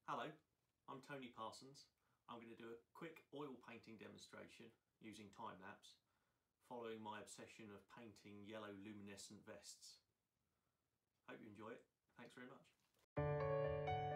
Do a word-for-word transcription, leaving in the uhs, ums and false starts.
Hello, I'm Tony Parsons. I'm going to do a quick oil painting demonstration using time-lapse, following my obsession of painting yellow luminescent vests. Hope you enjoy it. Thanks very much.